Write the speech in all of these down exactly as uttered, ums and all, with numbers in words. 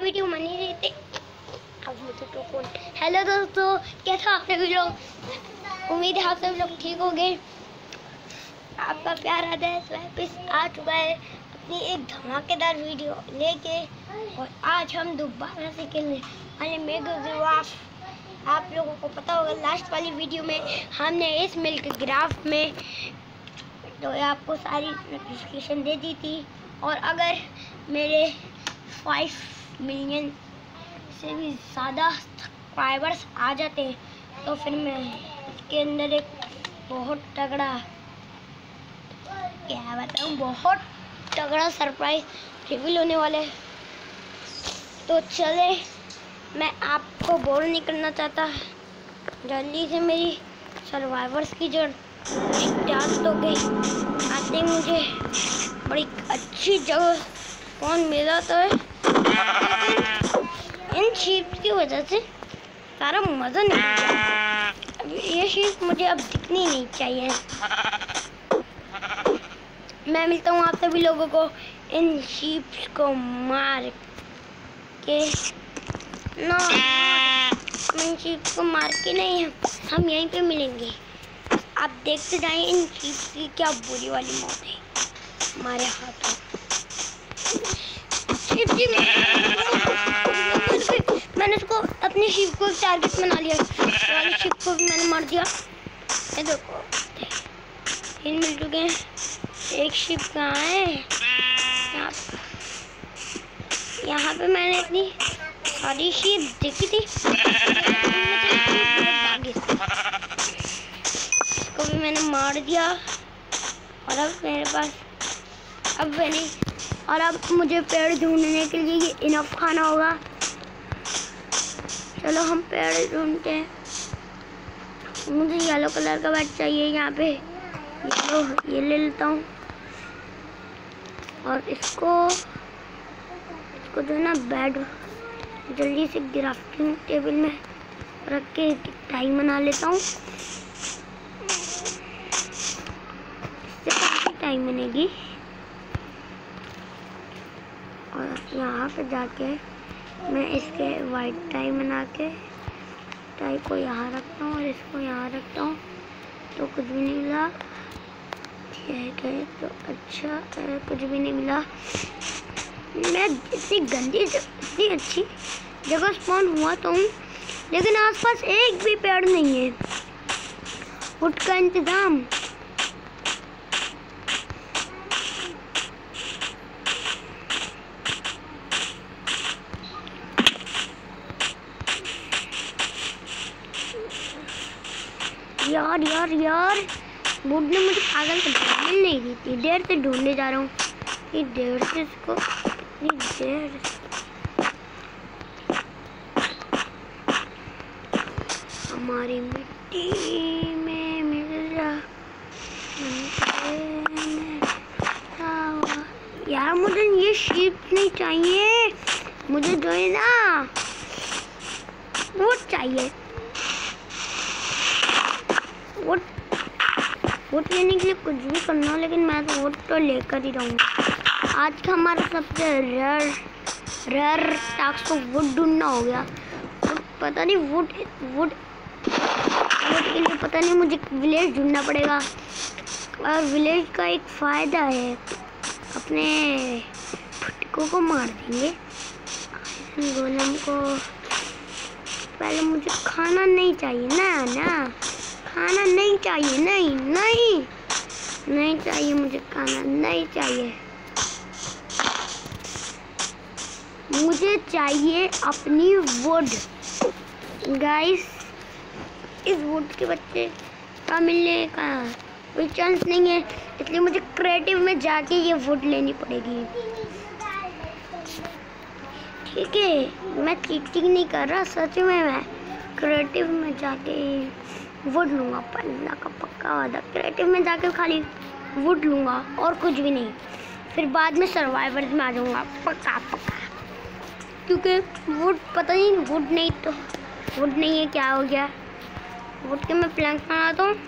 Video बन ही रही थी। अब मुझे तो फोन। हेलो दोस्तों, कैसा आप सभी लोग? उम्मीद है आप सभी लोग ठीक होंगे। आपका प्यार आदेश वापस आ चुका है अपनी एक धमाकेदार वीडियो लेके, और आज हम दोबारा से खेलने वाले मेगा ग्राफ। आप लोगों को पता होगा लास्ट वाली वीडियो में हमने इस मिल्क ग्राफ में तो आपको सारी नोटिफिकेशन दे दी थी, और अगर मेरे फाइव मिलियन से भी ज़्यादा सब्सक्राइबर्स आ जाते हैं तो फिर मैं इसके अंदर एक बहुत तगड़ा क्या बताऊँ बहुत तगड़ा सरप्राइज रिवील होने वाला है। तो चले, मैं आपको बोर नहीं करना चाहता, जल्दी से मेरी सर्वाइवर्स की जो स्टार्ट हो गई। आते ही मुझे बड़ी अच्छी जगह कौन मिला तो है, इन शीप की वजह से सारा मज़ा नहीं आता। अब ये शीप मुझे अब दिखनी नहीं चाहिए। मैं मिलता हूँ आप सभी लोगों को इन शीप्स को मार के। नो, इन शीप्स को मार के नहीं, हम यहीं पे मिलेंगे। आप देखते जाएं इन शीप्स की क्या बुरी वाली मौत है हमारे हाथों। शिप जी, मैंने इसको अपनी शिप को टारगेट बना लिया। वाली शिप को भी मैंने मार दिया। ये देखो तीन मिल चुके हैं। एक शिप कहाँ है? यहाँ यहाँ पे मैंने इतनी सारी शिप देखी थी, इसको भी मैंने मार दिया। और अब मेरे पास अब मैंने और अब मुझे पेड़ ढूंढने के लिए ये इनफ खाना होगा। चलो हम पेड़ ढूंढते हैं। मुझे येलो कलर का बैट चाहिए यहाँ पे। येलो ये ले लेता हूँ, और इसको इसको जो है ना बेड जल्दी से ग्राफ्टिंग टेबल में रख के टाइम बना लेता हूँ। इससे काफ़ी टाइम बनेगी। और यहाँ पे जाके मैं इसके वाइट टाई बना के टाई को यहाँ रखता हूँ और इसको यहाँ रखता हूँ, तो कुछ भी नहीं मिला। ठीक है, तो अच्छा है, कुछ भी नहीं मिला। मैं इतनी गंदी इतनी अच्छी जगह स्पॉन हुआ तो हूँ, लेकिन आसपास एक भी पेड़ नहीं है। वुड का इंतजाम यार यार यार वुड ने मुझे पागल कर दिया। मिल नहीं रही थी, देर से ढूंढने जा रहा हूँ। ये देर से इसको इतनी देर हमारी मिट्टी में मिल रहा यार। मुझे ये शीप नहीं चाहिए, मुझे जो है ना वुड चाहिए। वुड वुड लेने के लिए कुछ भी करना, लेकिन मैं तो वुड तो लेकर ही रहूँगा। आज का हमारा सबसे रेयर रेयर टास्क तो वुड ढूंढना हो गया। वुड पता नहीं वुड वुड वुड के लिए पता नहीं मुझे विलेज ढूंढना पड़ेगा। और विलेज का एक फ़ायदा है, अपने फुटकों को मार देंगे। गोलम को पहले मुझे खाना नहीं चाहिए ना ना खाना नहीं चाहिए, नहीं नहीं नहीं चाहिए, मुझे खाना नहीं चाहिए। मुझे चाहिए अपनी वुड। गाइस, इस वुड के बच्चे का मिलने का कोई चांस नहीं है, इसलिए मुझे क्रिएटिव में जाके ये वुड लेनी पड़ेगी। ठीक है, मैं चीटिंग नहीं कर रहा, सच में मैं क्रिएटिव में जाके वुड लूँगा। पल्ला का पक्का वादा, क्रिएटिव में जाके खाली वुड लूँगा और कुछ भी नहीं। फिर बाद में सर्वाइवर्स में आ जाऊँगा पक्का पक्का, क्योंकि वुड पता नहीं वुड नहीं तो वुड नहीं है, क्या हो गया। वुड के मैं प्लैंक बनाता हूँ।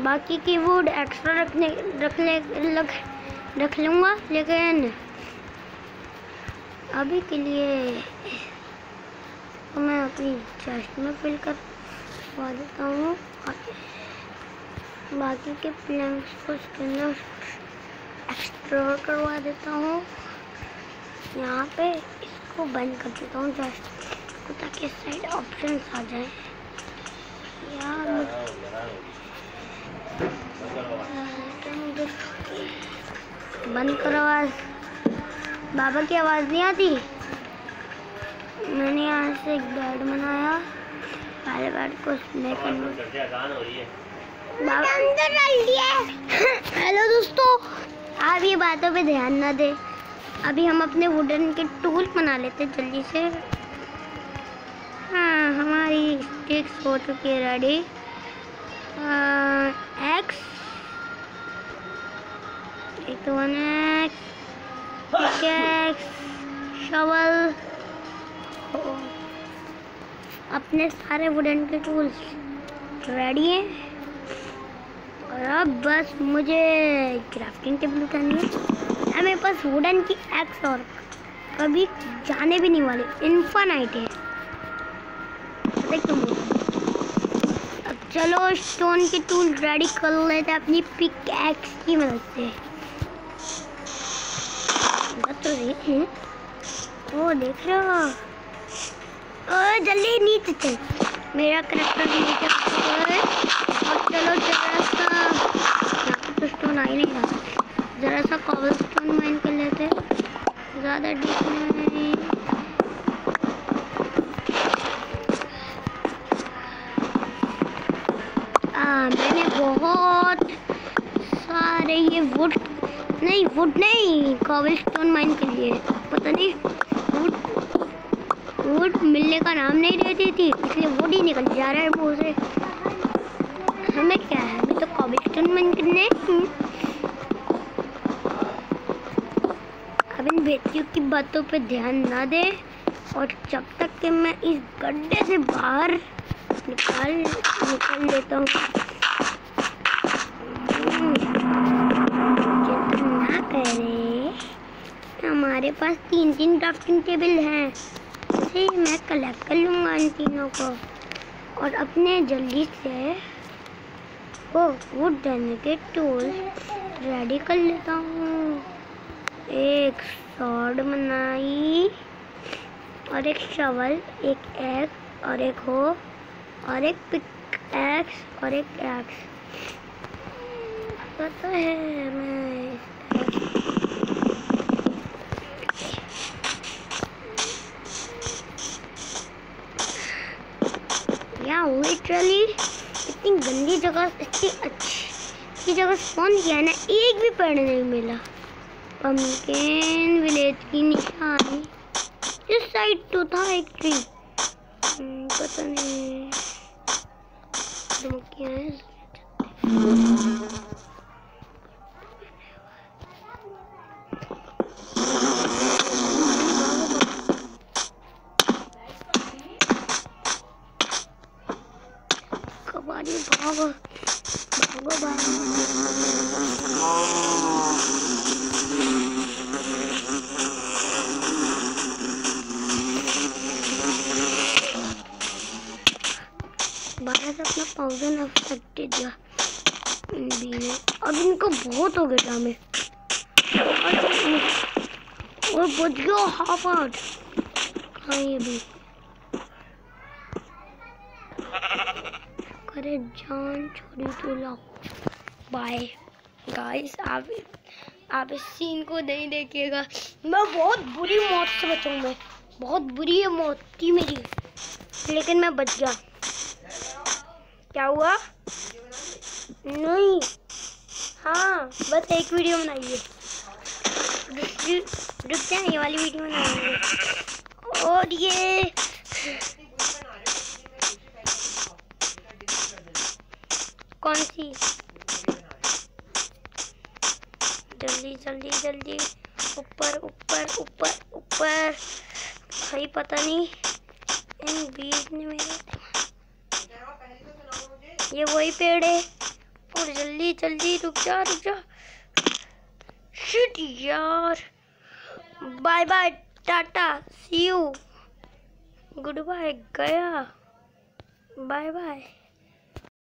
बाकी की वुड एक्स्ट्रा रखने रख ले लग रख लूँगा, लेकिन अभी के लिए तो मैं अपनी चेस्ट में फिल करवा देता हूँ। बाकी के प्लैंक्स को इसके अंदर एक्स्ट्रा करवा देता हूँ। यहाँ पे इसको बंद कर देता हूँ चेस्ट को, ताकि साइड ऑप्शन आ जाए। यार बंद करो आवाज़, बाबा की आवाज़ नहीं आती। मैंने यहाँ से एक बेड बनाया, पहले बेड को मैं बाबा अंदर डाल दिया। हेलो दोस्तों, आप ये बातों पे ध्यान ना दें। अभी हम अपने वुडन के टूल बना लेते जल्दी से। हाँ, हमारी स्टिक्स हो चुकी है रेडी। एक्स एक तो वन एक्स शवल, अपने सारे वुडन के टूल्स रेडी हैं। और अब बस मुझे क्राफ्टिंग टेबल उठानी है। मेरे पास वुडन की एक्स और कभी जाने भी नहीं वाले इनफाइनाइट है। अब चलो स्टोन के टूल रेडी कर लेते हैं अपनी पिक एक्स की मदद से। तो देखें, वो देख रहे हो, ओ जल्दी नीचे चल, मेरा करेक्टर नीचे और चलो जरा सा, यहाँ पे तो स्टोन आ ही नहीं रहा, जरा सा कॉबल स्टोन माइन कर लेते, ज़्यादा डीप नहीं। आ, मैंने बहुत सारे ये वुड नहीं वुड नहीं कॉबल स्टोन माइन के लिए, पता नहीं वुड वुड मिलने का नाम नहीं देती थी, इसलिए वुड ही निकल जा रहा है मुँह से। हमें क्या है, हमें तो कॉबल स्टोन माइन करने। अब इन बेटियों की बातों पे ध्यान ना दे, और जब तक कि मैं इस गड्ढे से बाहर निकाल निकल लेता हूँ। ना करे, हमारे पास तीन तीन क्राफ्टिंग टेबल हैं, इसे मैं कलेक्ट कर लूँगा इन तीनों को, और अपने जल्दी से वो वुड देने के टूल रेडी कर लेता हूँ। एक सॉर्ड बनाई, और एक शवल, एक एक्स और एक हो, और एक पिक एक्स और एक एक्स। पता है मैं या लिटरली इतनी गंदी जगह, इतनी अच्छी जगह स्पॉन किया ना, एक भी पेड़ नहीं मिला। पम्पकिन विलेज की निशानी, इस साइड तो था एक ट्री, पता नहीं क्या है। कबाड़ी भागो भागो भागो। बाहर से अपना पाउडर अफेक्टेड दिया, अब इनको बहुत हो गया में, और बच गया हाफ आउट। हाँ ये भी करे जान छोड़ी तो लो। बाय गाइस, आप आप इस सीन को नहीं देखिएगा, मैं बहुत बुरी मौत से बचाऊँ। मैं बहुत बुरी है मौत थी मेरी, लेकिन मैं बच गया। क्या हुआ? नहीं, हाँ बस एक वीडियो बनाइए, रुक जाए, ये वाली वीडियो बनाइए। और ये कौन सी, जल्दी जल्दी जल्दी, ऊपर ऊपर ऊपर ऊपर। भाई पता नहीं इन बीज ने मेरे, ये वही पेड़ है, और जल्दी जल्दी रुक जा रुक जा। शिट यार, bye bye tata see you, good bye, गया, बाय बाय।